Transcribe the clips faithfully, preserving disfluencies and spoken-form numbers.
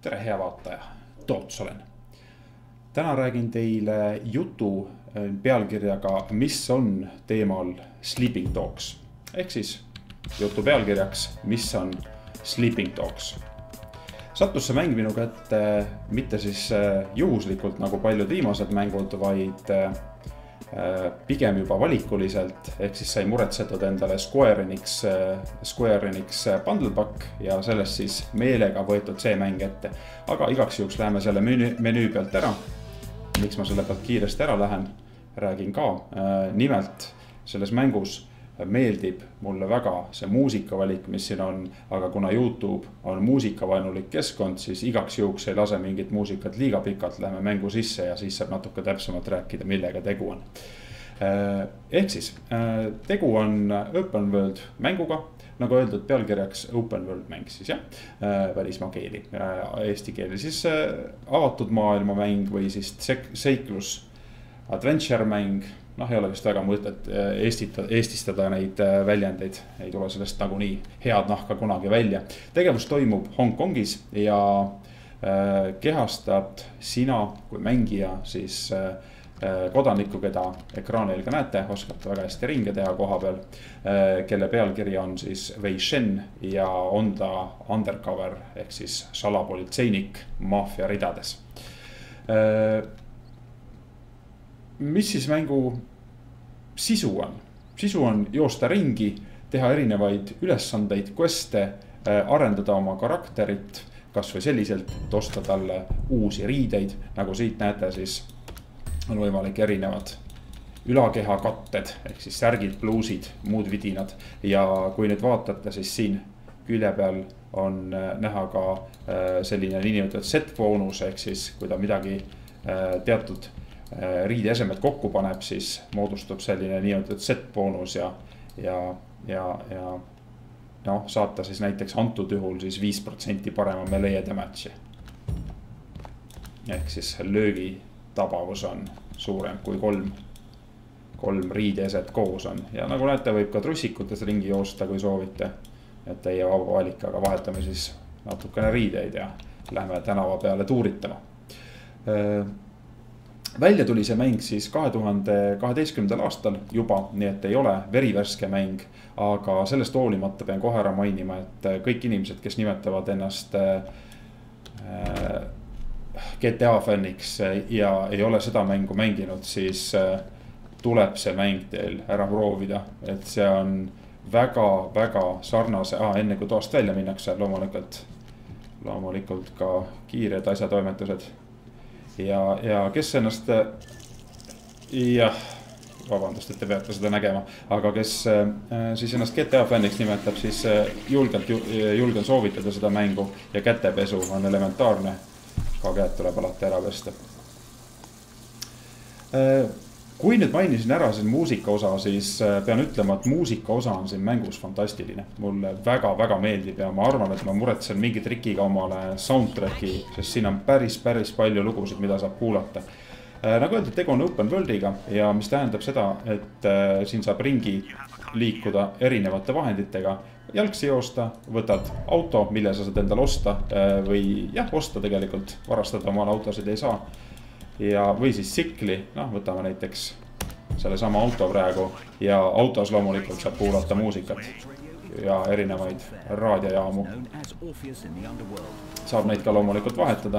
tere hea vaataja, Toots olen. Täna räägin teile jutu pealkirjaga, mis on teemal Sleeping Dogs. Ehk siis jutu pealkirjaks, mis on Sleeping Dogs. Sattus see mäng minu kätte mitte siis juhuslikult nagu paljud viimased mängud, vaid pigem juba valikuliselt, ehk siis sai muretsetud endale Square Enix, Square Enix bundle pack ja sellest siis meelega võetud see mäng ette. Aga igaks juhuks läheme selle menüü, menüü pealt ära. Miks ma selle pealt kiiresti ära lähen, räägin ka. Nimelt selles mängus meeldib mulle väga see muusikavalik, mis siin on, aga kuna YouTube on muusikavaenulik keskkond, siis igaks juhuks ei lase mingit muusikat liiga pikalt, läheme mängu sisse ja siis saab natuke täpsemalt rääkida, millega tegu on. Ehk siis, tegu on open world mänguga, nagu öeldud pealkirjaks open world mäng siis jah, välismaa keeli, eesti keeli siis avatud maailma mäng või siis seiklus adventure mäng. Noh, ei ole vist väga mõtet eestita, eestistada neid väljendeid, ei tule sellest nagu nii head nahka kunagi välja. Tegevus toimub Hongkongis ja kehastad sina kui mängija siis kodanikku, keda ekraanil ka näete, oskate väga hästi ringe teha koha peal, kelle pealkiri on siis Wei Shen ja on ta undercover ehk siis salapolitseinik maffia ridades. Mis siis mängu sisu on? Sisu on joosta ringi, teha erinevaid ülesandeid, queste, arendada oma karakterit, kas või selliselt, et osta talle uusi riideid. Nagu siit näete, siis on võimalik erinevad ülakeha katted, ehk siis särgid, pluusid, muud vidinad. Ja kui nüüd vaatate, siis siin külje peal on näha ka selline niinimetatud set boonus, ehk siis kui ta midagi teatud riidi esemed kokku paneb, siis moodustub selline niimoodi set boonus ja, ja, ja, ja no, saata siis näiteks antud juhul siis viis protsenti parema melee damage'i. Ehk siis löögi tabavus on suurem kui kolm, kolm riidi eset koos on. Ja nagu näete, võib ka trussikutes ringi joosta, kui soovite, et teie vaba valik, aga vahetame siis natukene riideid ja lähme tänava peale tuuritama. Välja tuli see mäng siis kahe tuhande kaheteistkümnendal aastal juba, nii et ei ole verivärske mäng, aga sellest hoolimata pean kohe ära mainima, et kõik inimesed, kes nimetavad ennast G T A fänniks ja ei ole seda mängu mänginud, siis tuleb see mäng teil ära proovida, et see on väga, väga sarnase, ah, enne kui toast välja minnakse, loomulikult, loomulikult ka kiired asjatoimetused. Ja, ja kes ennast, jah, vabandust, et te peate seda nägema, aga kes siis ennast G T A fänniks nimetab, siis julgelt, julgen soovitada seda mängu ja kätepesu on elementaarne, ka käed tuleb alati ära pesta. Kui nüüd mainisin ära siin muusika osa, siis pean ütlema, et muusika osa on siin mängus fantastiline. Mulle väga, väga meeldib ja ma arvan, et ma muretsen mingi trikiga omale soundtracki, sest siin on päris, päris palju lugusid, mida saab kuulata. Nagu öeldud, tegu on open worldiga ja mis tähendab seda, et siin saab ringi liikuda erinevate vahenditega. Jalgsi joosta, võtad auto, mille sa saad endale osta või jah, osta tegelikult, varastada omal autosid ei saa. Ja või siis sikli, noh, võtame näiteks selle sama auto praegu ja autos loomulikult saab kuulata muusikat ja erinevaid raadiojaamu. Saab neid ka loomulikult vahetada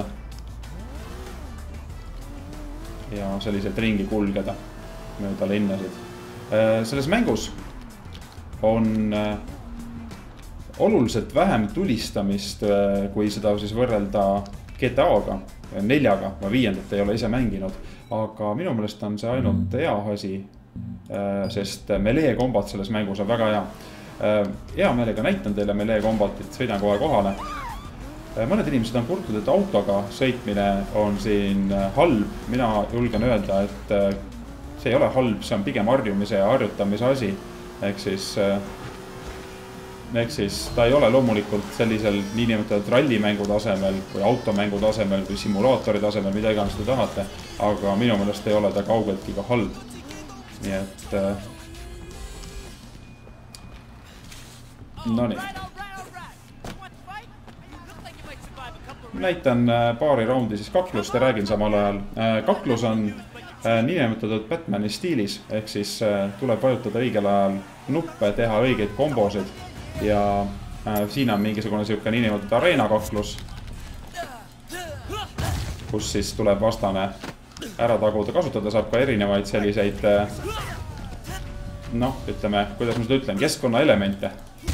ja selliselt ringi kulgeda mööda linnasid. Selles mängus on oluliselt vähem tulistamist, kui seda siis võrrelda G T A-ga. Neljaga, ma viiendat ei ole ise mänginud, aga minu meelest on see ainult hea asi, sest melee kombat selles mängus on väga hea. Hea meelega näitan teile melee kombatit, sõidan kohe kohale. Mõned inimesed on kurtud, et autoga sõitmine on siin halb. Mina julgen öelda, et see ei ole halb, see on pigem harjumise ja harjutamise asi. Ehk siis... Ehk siis ta ei ole loomulikult sellisel niinimetatud rallimängu tasemel või automängu tasemel või simulaatori tasemel, mida iganes te tahate, aga minu meelest ei ole ta kaugeltki ka halb. Nii et no nii. näitan paari raundi siis kaklust ja räägin samal ajal. Kaklus on niinimetatud Batmani stiilis, ehk siis tuleb vajutada õigel ajal nuppe, teha õigeid kombosid ja siin on mingisugune siuke niinimetatud areena kaklus, kus siis tuleb vastane ära taguda. Kasutada saab ka erinevaid selliseid, noh, ütleme, kuidas ma seda ütlen, keskkonna elemente.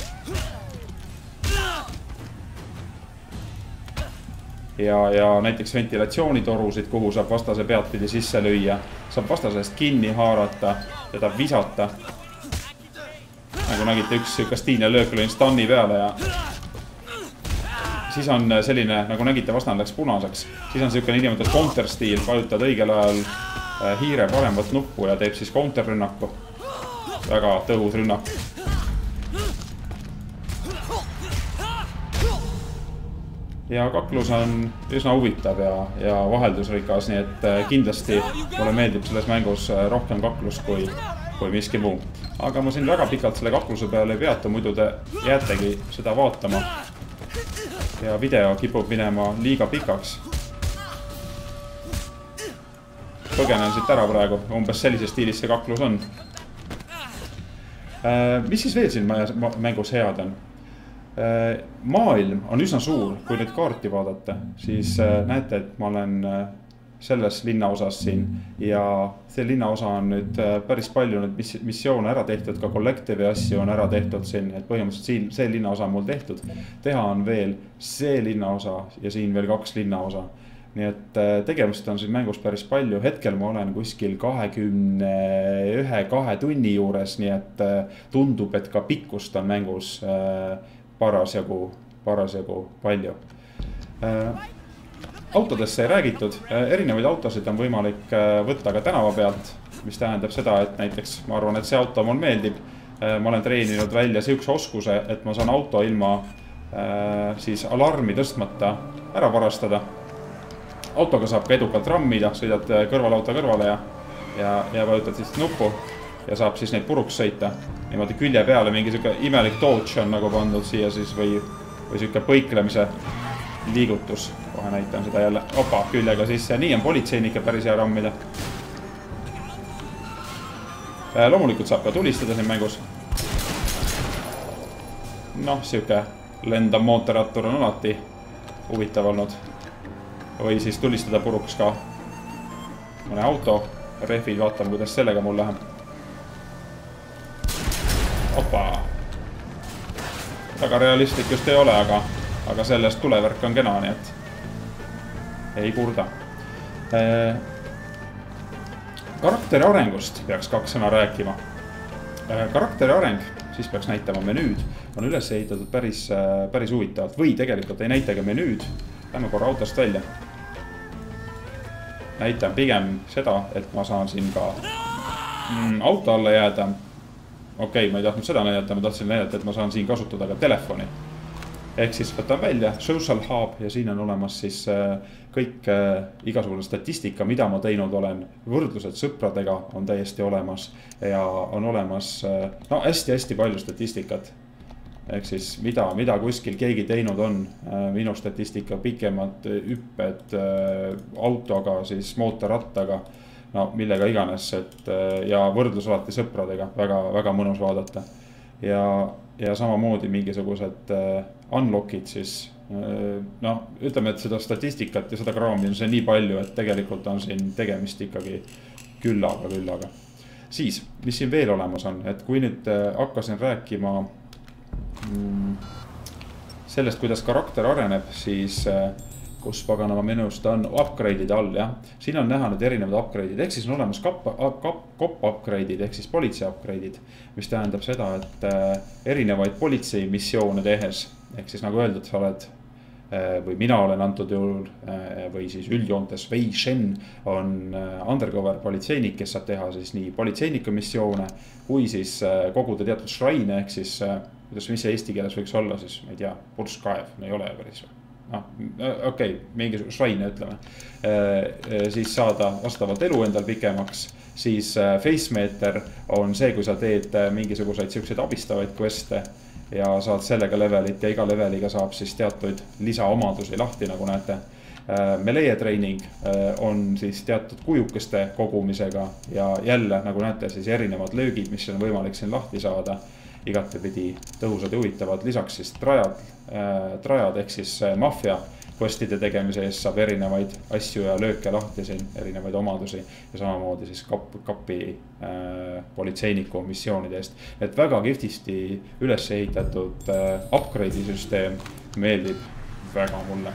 Ja, ja näiteks ventilatsioonitorusid, kuhu saab vastase peadpidi sisse lüüa, saab vastasest kinni haarata, teda visata. Nagu nägite, üks kastiinne löök lõin stanni peale ja siis on selline, nagu nägite, vastane läks punaseks. Siis on selline niinimetatud counter stiil, vajutad õigel ajal hiire paremat nuppu ja teeb siis counter rünnaku. Väga tõhus rünnak. Ja kaklus on üsna huvitav ja, ja vaheldusrikas, nii et kindlasti mulle meeldib selles mängus rohkem kaklus kui, kui miski muu. Aga ma siin väga pikalt selle kakluse peale ei peata, muidu te jäätegi seda vaatama. Ja video kipub minema liiga pikaks. Põgenen siit ära praegu, umbes sellise stiilis see kaklus on. Mis siis veel siin mängus head on? Maailm on üsna suur, kui nüüd kaarti vaadata, siis näete, et ma olen selles linnaosas siin ja see linnaosa on nüüd päris palju nüüd missioone ära tehtud, ka kollektiivi asju on ära tehtud siin, et põhimõtteliselt siin see linnaosa on mul tehtud. Teha on veel see linnaosa ja siin veel kaks linnaosa. Nii et tegemist on siin mängus päris palju. Hetkel ma olen kuskil kahekümne ühe kahe tunni juures, nii et tundub, et ka pikkust on mängus parasjagu, parasjagu palju. Autodesse ei räägitud, erinevaid autosid on võimalik võtta ka tänava pealt, mis tähendab seda, et näiteks ma arvan, et see auto mul meeldib. Ma olen treeninud välja siukse oskuse, et ma saan auto ilma siis alarmi tõstmata ära varastada. Autoga saab ka edukalt rammida, sõidad kõrval auto kõrvale ja, ja, ja vajutad siis nuppu ja saab siis neid puruks sõita. Niimoodi külje peale mingi siuke imelik Dodge on nagu pandud siia siis või, või siuke põiklemise liigutus. Kohe näitan seda jälle. Opa, küljega sisse. Nii on politseinike päris hea rammida. Loomulikult saab ka tulistada siin mängus. Noh, siuke lendav mootorrattur on alati huvitav olnud. Või siis tulistada puruks ka mõne auto. Rehvid, vaatame, kuidas sellega mul läheb. Opa. Väga realistlik just ei ole, aga, aga sellest tulevärk on kena, nii et ei kurda. Karakteri arengust peaks kaks sõna rääkima. Karakteri areng, siis peaks näitama menüüd, on üles ehitatud päris, päris huvitavalt. Või tegelikult ei näitagi menüüd. Lähme korra autost välja. Näitan pigem seda, et ma saan siin ka mm, auto alla jääda. Okei, okay, ma ei tahtnud seda näidata, ma tahtsin näidata, et ma saan siin kasutada ka telefoni. Ehk siis võtan välja Social Hub ja siin on olemas siis kõik igasugune statistika, mida ma teinud olen. Võrdlused sõpradega on täiesti olemas ja on olemas no, hästi-hästi palju statistikat. Ehk siis mida, mida kuskil keegi teinud on. Minu statistika pikemad hüpped autoga, siis mootorrattaga, no millega iganes, et, ja võrdlus alati sõpradega, väga, väga mõnus vaadata. Ja, ja samamoodi mingisugused unlockid siis, no ütleme, et seda statistikat ja seda kraami on see nii palju, et tegelikult on siin tegemist ikkagi küllaga, küllaga. Siis, mis siin veel olemas on, et kui nüüd hakkasin rääkima sellest, kuidas karakter areneb, siis kus paganama menust on upgrade'id all, jah. Siin on näha nüüd erinevad upgrade'id, ehk siis on olemas kopp upgrade'id, ehk siis politsei upgrade'id, mis tähendab seda, et erinevaid politsei missioone tehes, ehk siis nagu öeldud, sa oled või mina olen antud juhul või siis üldjoontes Wei Shen on undercover politseinik, kes saab teha siis nii politseiniku missioone kui siis koguda teatud shrine, ehk siis kuidas, mis see eesti keeles võiks olla siis, ma ei tea, purskkaev, no ei ole päris või. No, okei, okay, mingi shrine ütleme. Siis saada vastavalt elu endal pikemaks, siis facemeter on see, kui sa teed mingisuguseid siukseid abistavaid queste ja saad sellega levelit ja iga leveliga saab siis teatud lisaomadusi lahti, nagu näete. Melee training on siis teatud kujukeste kogumisega ja jälle, nagu näete, siis erinevad löögid, mis on võimalik siin lahti saada. Igatepidi tõhusad ja huvitavad, lisaks siis trajad, trajad ehk siis mafia questide tegemise eest saab erinevaid asju ja lööke lahti siin, erinevaid omadusi ja samamoodi siis kapi, kapi äh, politseiniku missioonide eest. Et väga kihvtisti üles ehitatud äh, upgrade'i süsteem meeldib väga mulle.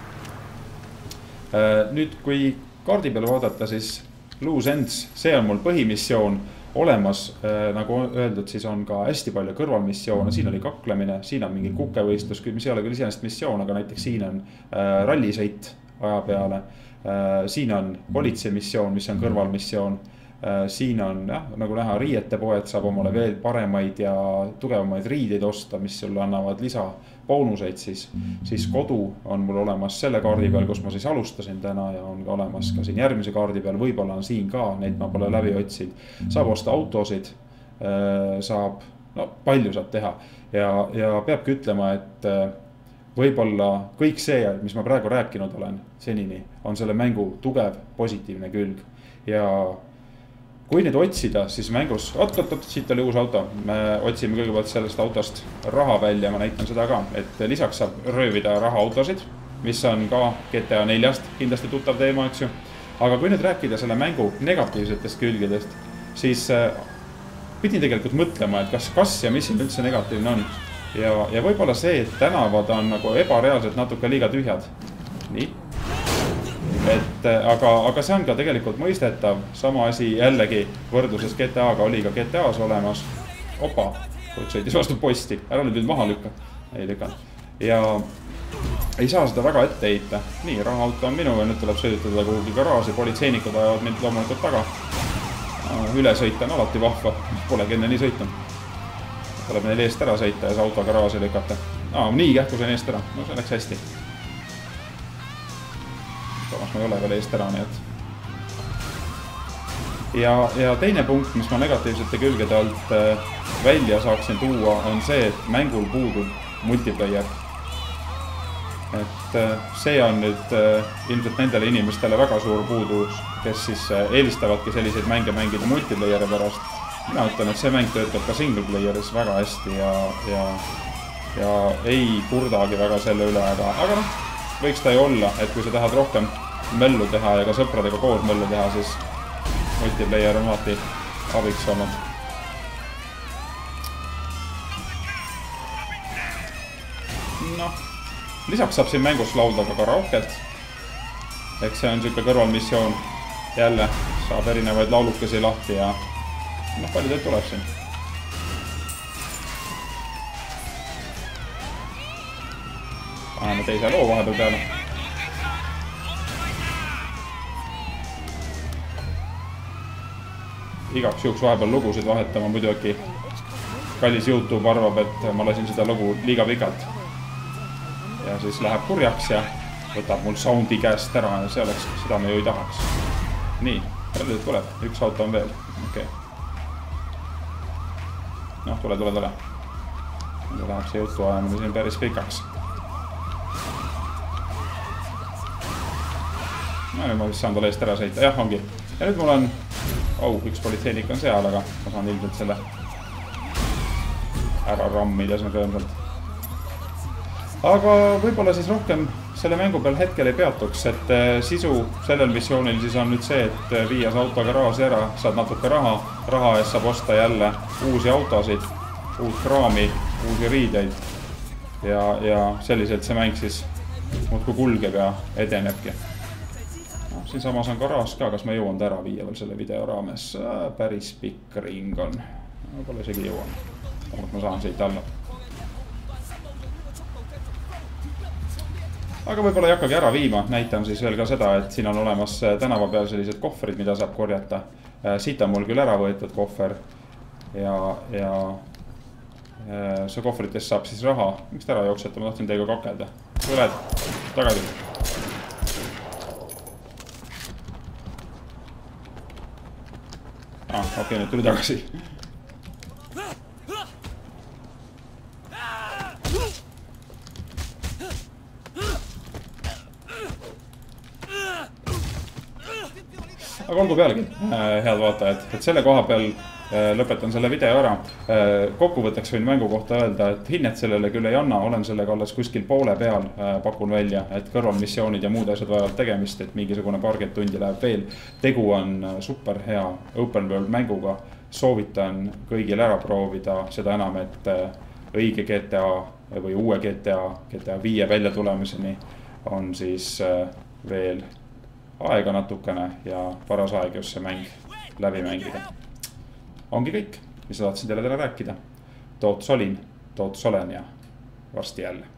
Äh, nüüd, kui kaardi peale vaadata, siis Loose Ends, see on mul põhimissioon olemas, äh, nagu öeldud, siis on ka hästi palju kõrvalmissioone, siin oli kaklemine, siin on mingi kukevõistlus, mis ei ole küll iseenesest missioon, aga näiteks siin on äh, rallisõit aja peale. Äh, siin on politseimissioon, mis on kõrvalmissioon. Äh, siin on, jah, nagu näha, riietepoed saab omale veel paremaid ja tugevamaid riideid osta, mis sulle annavad lisa boonuseid siis, siis kodu on mul olemas selle kaardi peal, kus ma siis alustasin täna ja on ka olemas ka siin järgmise kaardi peal, võib-olla on siin ka, neid ma pole läbi otsinud. Saab osta autosid, saab, no palju saab teha ja, ja peabki ütlema, et võib-olla kõik see, mis ma praegu rääkinud olen senini, on selle mängu tugev, positiivne külg ja kui nüüd otsida, siis mängus, oot, oot, oot, siit oli uus auto. Me otsime kõigepealt sellest autost raha välja, ma näitan seda ka, et lisaks saab röövida rahaautosid, mis on ka G T A neljast kindlasti tuttav teema, eks ju. Aga kui nüüd rääkida selle mängu negatiivsetest külgedest, siis pidin tegelikult mõtlema, et kas, kas ja mis siin üldse negatiivne on. Ja, ja võib-olla see, et tänavad on nagu ebareaalselt natuke liiga tühjad. Nii. Et, aga, aga see on ka tegelikult mõistetav, sama asi jällegi võrdluses G T A-ga oli ka G T A-s olemas. Opa, kuid sõitis vastu posti, ära nüüd nüüd maha lükka, ei lükka. Ja ei saa seda väga ette heita. Nii, rahaauto on minu ja nüüd tuleb sõidutada kuhugi garaaži, politseinikud ajavad mind loomulikult taga. Üle sõita on alati vahva, polegi enne nii sõitnud. Tuleb neil eest ära sõita ja see auto garaaži lükata. Aa, nii kähku see eest ära, no see läks hästi. Samas ma ei ole veel eest ära, nii et. Ja, ja teine punkt, mis ma negatiivsete külgede alt välja saaksin tuua, on see, et mängul puudub multiplayer. Et see on nüüd ilmselt nendele inimestele väga suur puudus, kes siis eelistavadki selliseid mänge mängida multiplayeri pärast. Mina ütlen, et see mäng töötab ka single playeris väga hästi ja, ja, ja ei kurdagi väga selle üle, aga, aga noh. Võiks ta ju olla, et kui sa tahad rohkem möllu teha ja ka sõpradega koos möllu teha, siis multiplayer on alati abiks olnud. Noh, lisaks saab siin mängus laulda ka karaoket. Eks see on siuke kõrvalmissioon. Jälle saab erinevaid laulukesi lahti ja noh, palju teid tuleb siin. Paneme teise loo vahepeal peale. Igaks juhuks vahepeal lugusid vahetama, muidu äkki kallis YouTube arvab, et ma lasin seda lugu liiga pikalt. Ja siis läheb kurjaks ja võtab mul soundi käest ära ja see oleks, seda me ju ei tahaks. Nii, palju teid tuleb, üks auto on veel. Okay. Noh, tule, tule, tule. Nüüd läheb see jutu ajamine siin päris pikaks. No nüüd ma vist saan talle eest ära sõita, jah ongi. Ja nüüd mul on, oh, üks politseinik on seal, aga ma saan ilmselt selle ära rammida siin rõõmsalt. Aga võib-olla siis rohkem selle mängu peal hetkel ei peatuks, et sisu sellel missioonil siis on nüüd see, et viies auto garaaži ära, saad natuke raha, raha eest saab osta jälle uusi autosid, uut kraami, uusi riideid ja, ja selliselt see mäng siis muudkui kulgeb ja edenebki. No, siin samas on garaaž ka, kas ma jõuan ta ära viia veel selle video raames, päris pikk ring on, pole isegi jõuan, ma saan siit alla. Aga võib-olla ei hakkagi ära viima, näitan siis veel ka seda, et siin on olemas tänava peal sellised kohverid, mida saab korjata. Siit on mul küll ära võetud kohver ja, ja see kohvritest saab siis raha. Miks ta ära jookseta, ma tahtsin teiega kakelda. Tuled, tagasi. Ah, okei, nüüd tuli tagasi. olgu pealegi, head vaatajad, et selle koha peal lõpetan selle video ära. Kokkuvõtteks võin mängu kohta öelda, et hinnet sellele küll ei anna, olen sellega alles kuskil poole peal, pakun välja, et kõrvalmissioonid ja muud asjad vajavad tegemist, et mingisugune paarkümmend tundi läheb veel. Tegu on super hea open world mänguga, soovitan kõigil ära proovida, seda enam, et õige G T A või uue G T A, G T A viie välja tulemiseni on siis veel aega natukene ja paras aeg just see mäng läbi mängida. Ongi kõik, mis tahtsin teile täna rääkida. Toots olin, toots olen ja varsti jälle.